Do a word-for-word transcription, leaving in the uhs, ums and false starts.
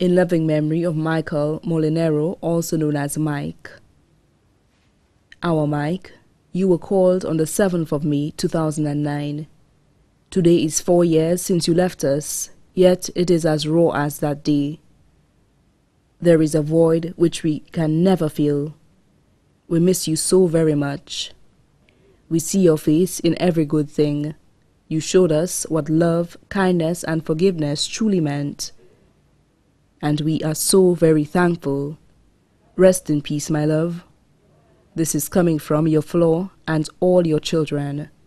In loving memory of Michael Molinaro, also known as Mike. Our Mike, you were called on the seventh of May two thousand nine. Today is four years since you left us, yet it is as raw as that day. There is a void which we can never fill. We miss you so very much. We see your face in every good thing. You showed us what love, kindness, and forgiveness truly meant. And we are so very thankful. Rest in peace, my love. This is coming from your floor and all your children.